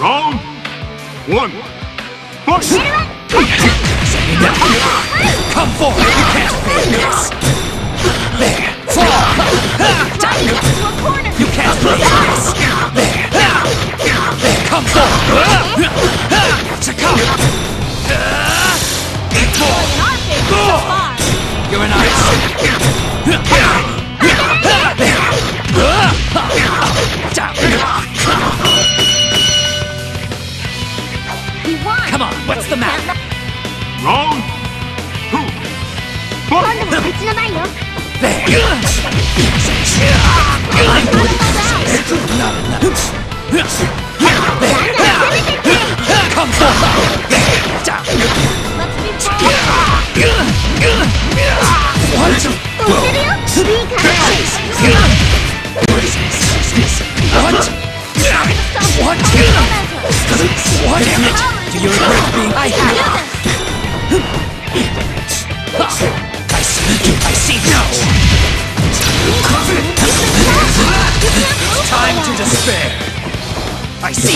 Round 1. Fight! Come forward! You can't evade this! There! Fall! You can't evade this! There! There! Come forward! Succumb! You're an ice! Come on, what's the matter? Round 2. Fight! There! Not enough. Come forward! Down! What? What? What? Damn it! Do you regret being I have? I see now! Time to despair! I see!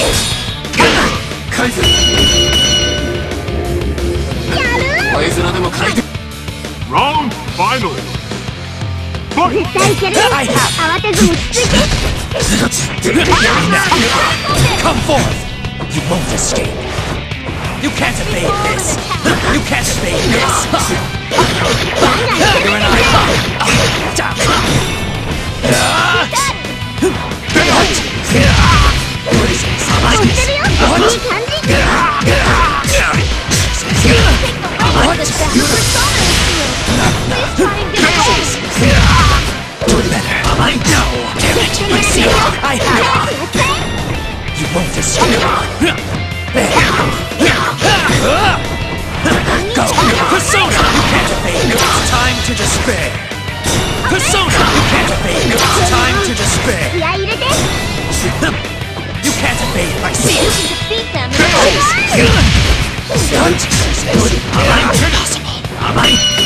Round final. Fight! I have! Come forth! You won't escape! You can't evade this! You can't evade this! You're an icon! Down! Do it better! I know! Damn it! I see! I have! You won't escape! Go! Persona! You can't evade! It's time to despair! Persona! You can't evade! It's time to despair! You can't evade! I see it! What? Impossible!